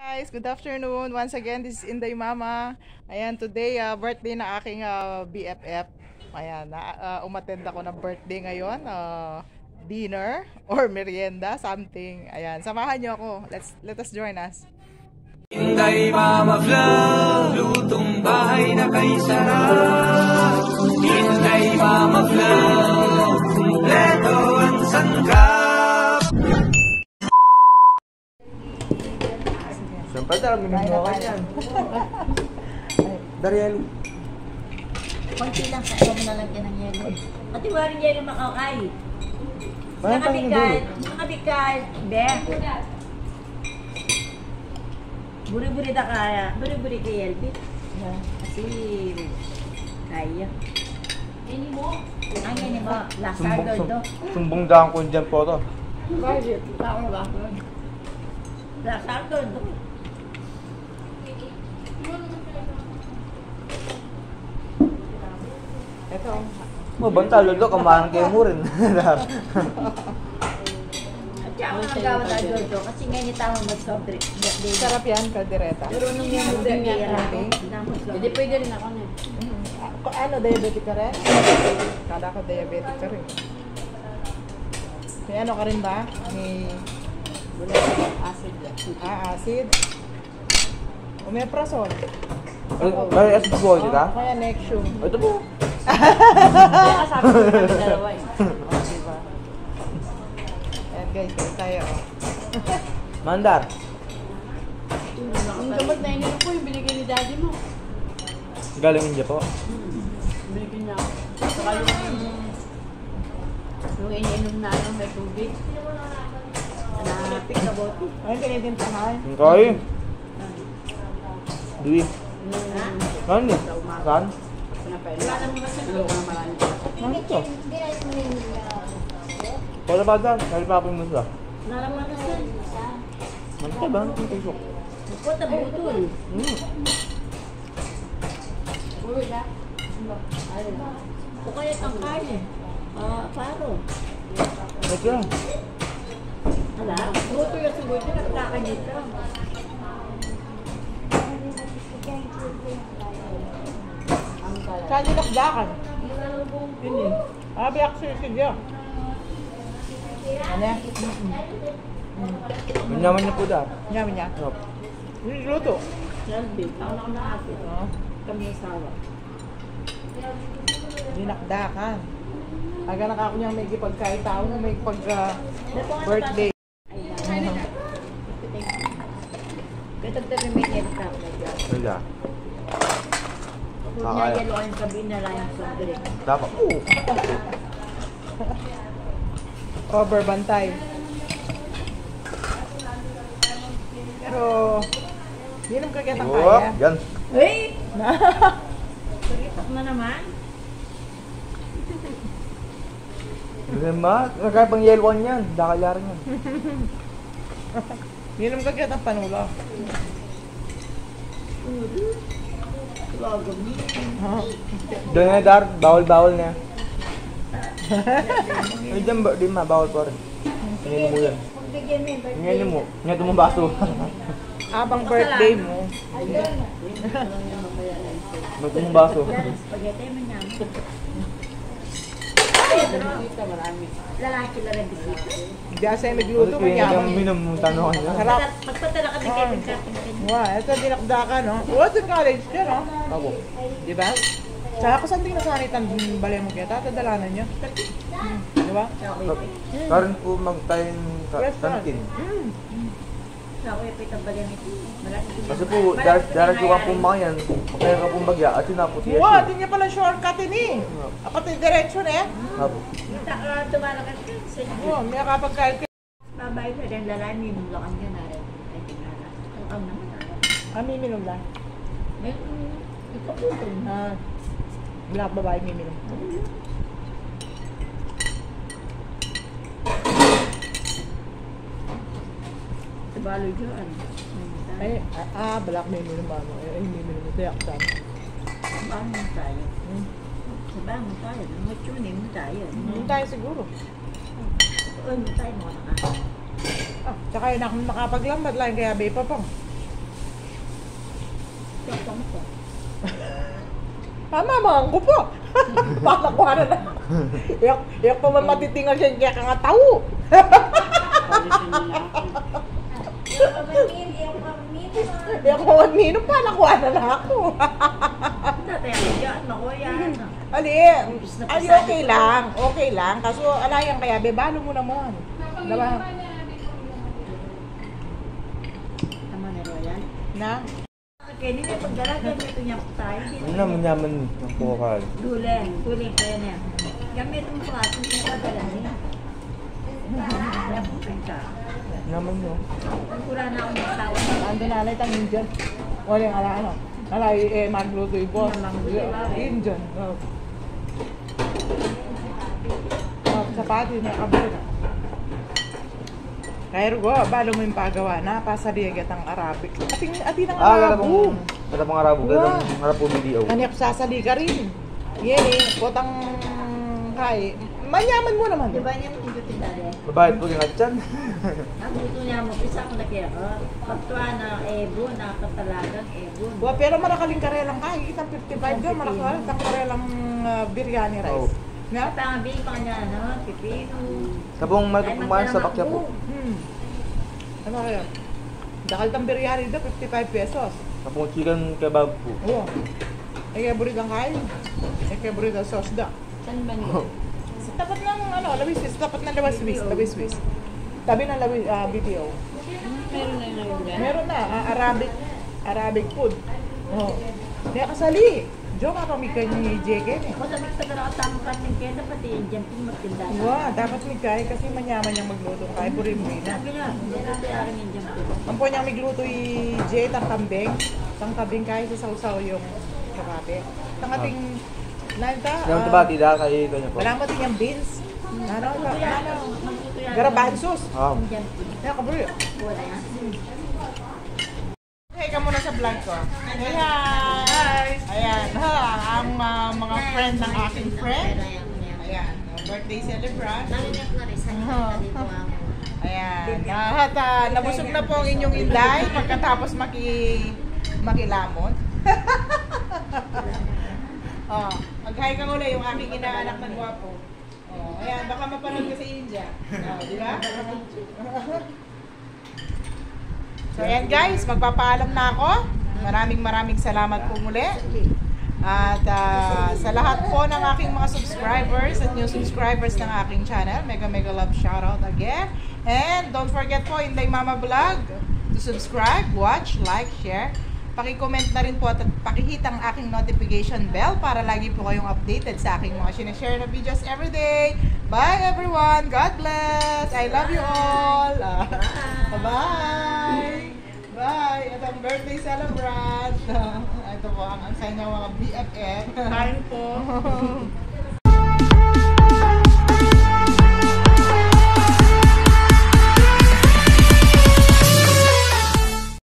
Guys, good afternoon. Once again, this is Inday Mama. Ayan, today, birthday na aking BFF. Ayan, umattend ako ng birthday ngayon. Dinner or merienda, something. Ayan, samahan niyo ako. Let us join us. Inday Mama Vlog, lutong bahay na kay sarap. Inday Mama Vlog, kumpleto ang sangkap. Siyempre, talagang minuno ka yan. Dariel. Konti lang, kaya mo na lang yan ng yelo. Pati waring yelo makakay. Parang tangin na dulo. Nakabikal, be. Buri-buri na kaya. Buri-buri kay Yelbit. Kasi, kaya. Ini mo? Ang ini mo, lasardo do. Sumbong daan ko dyan po to. Bakit? Tao ba? Lasardo do. Ito. Banta, lolo, kamahan kayo mo rin. At saka ang agawa na do kasi ngayon tama mag-sobre. Sarap yan, kaldereta. Pero nung yung din niya, Hindi pwede rin ako na. Ano, diabetic ka rin? Kala ko diabetic ka rin. May ano ka rin ba? May Wala acid lang. acid? Omeprazole? May acid po, di ka? Kaya Nexium. Ito po. Kaya sabi ko kami dalawa eh. Diba? Ayan guys, dito tayo. Mandar. Yung gamot na ininom ko, yung binigay ni daddy mo. Galing India po. Binigay niya ako. Saka yung iniinom na ano, may tubig. Napik na bote. Ayun, tinitintahan. Ang kayo. Dui. Ha? Saan eh? Saan? Wala naman kasi tulog na marami. Ano ito? Wala ba dyan? Kaya pa mo sila. Nalaman na siya. Ano ka ba? Ano ka isok? Puta butol. Uwi na. O kaya tangkay eh. Paro. Ito lang. Hala, buto yung siguro nagtakan dito. Saan yung nakdakan? Hindi. Biyak sir, sige. Ano yan? Manyaman niyo po dahil. Yamin niya. Ano? Luto. Selby, ako na nakapit. Kami yung sawa. Dinakdakan. Aga nakako niyang may pagkain tao na may birthday. Kaya tagtag-remain ka ako na dyan. Wala. Kung nagyalo ka yung sabihin na lang yung sobre. Dapat. Oo. Over bantay. Pero, yun ang kagatang Oh, kaya. yan. Hey! Pagkitak na naman. Ganyan ba? Nagkaya yellow one yan. Dakayaran yan. Yun ang kagatang panula. Logam niya. Doon na dar, bawal-bawal na yan. Ay, dyan ba? Di ma, bawal pa rin. Ngayon mo yan. Pagbigyan mo yung birthday. Ngayon mo. Ngayon mo baso. Abang birthday mo. Ngayon mo baso. Yan, spaghetti mo niya. Dito marami. Lalaki lang ang bisita. Hindi asay nagluto Kaya kanya. yung minum mong tanong niya. Sarap. Magpadala ka ng Kevin Cutting kanya. Wow, ito dinakdakan, no? What in college dyan, no? Ako. Di ba? Tsaka kung saan din nasanitan balay mo kaya, tatadalanan niyo. Di ba? Karon po magtayin Restaurant. kantin. Sa ako yung pitang bagay nito. Kasi po, darating ko po mga yan. Kaya ka pong bagya at sinaputi yan. Wow, di niya pala shortcut eh. Apat yung direction eh. Apo. Kita ka tumalakan ka sa inyo. Oh, may kapag kahit Babae pa rin lalaki, may mulakan niya na rin. Ay, tingala. Ang naman na. kami minum lang. May ipaputol. Black babae may minum. Balo dyan. Ay, black may minum ba? Ay, may minum. Ito yak sa Bangon tayo. Bangon tayo. Matsunin mo tayo. Hindi tayo siguro. Oo, mo tayo mga naka. Tsaka yun ako makapaglambat lang kaya bay pa pong. Tiyokpong ko. Tama, mga po. Panakuha na. Iyak pa man matitingal siya, kaya ka nga tao. Polisin nila ako. Iyak pa man minum, panakuha na ako. Dati ako yan, makuya. Ali, okay lang. Okay lang. Kaso, alayang kaya, bebalo mo naman. Diba? Tama na Royal. Na? Kaya hindi may paggalagan nito niya tayo. Ano naman yaman ng kukal? Tuling kaya niya. Gamit mo pa atin kung padala niya. Napusin ka. Naman nyo. Wala na akong masawa. Ando na alay tang Indian. Wala yung ano. Alay, magluto yung boss. Indian. Sapati na kabila. Kaya rugo, balo mo yung pagawa na, pasaligat ang Arabic. Ating ang Arabo. Wala pong Arabo. Wala. Ganun, harap po video. Kanya sasali ka rin. Yan eh, potang kay. Manyaman mo naman. Di ba niya magugutin dali? Babayad po yung atyan. Naguto niya mo, isa ko na kaya ko. Pagtuwa na ebon, nakatalagang ebon. Wa, pero marakaling karelang kay. Itang 55 doon, marakaling karelang biryani rice. Oo. Nga? Pangabili pa kanya, ano, pipino. Sabong kumain sa bakya po. Ano kaya? Dakal tang biryani doon, 55 pesos. Sabong chicken kebab po. Oo. Ay, kaya burid ang kain. Ay, kaya burid ang sauce da. Saan ba niyo? Sa tapat ng, Lawis, tapat ng Lawis. Tabi ng Lawis, BTO. Meron na yung dyan. Meron na, Arabic food. Oh. Kaya kasali. Diyo nga kami ni JK eh. Kung sabi ko sa tamang kanin kaya dapat yung jumping magtinda. Wow, dapat may kaya kasi manyaman niyang magluto. Kaya burin mo na. Sabi na, hindi natin akin yung jumping. Ang po niyang magluto yung J, tang kambing. Tang kambing kaya sa sausaw yung kapabe. Tang ating, nanta? Yung tibati da kay ganyan po. Walang mating yung beans. Ano? Magluto yan. Garabansos. Ah. Yung jumping. Kaya kaburi. Wala yan. Okay, ka muna sa vlog ko. Hi! Ayan, ang mga friend ng aking friend. Ayan, birthday celebrant. Ayan, at nabusog na po ang inyong inday pagkatapos makilamon. Oh, mag-hi ka muna yung aking inaanak na gwapo. Oh, ayan, baka mapanood ka sa India. Oh, di ba? So ayan guys, magpapaalam na ako. Maraming salamat po muli. At sa lahat po ng aking mga subscribers at new subscribers ng aking channel, mega love shoutout again. And don't forget po, Inday Mama Vlog, to subscribe, watch, like, share. Paki-comment na rin po at pakihit ang aking notification bell para lagi po kayong updated sa aking mga sinashare na videos everyday. Bye everyone! God bless! I love you all! Bye! Bye! At ang birthday celebrant! Ito po ang kanyang mga BFF. Kain po!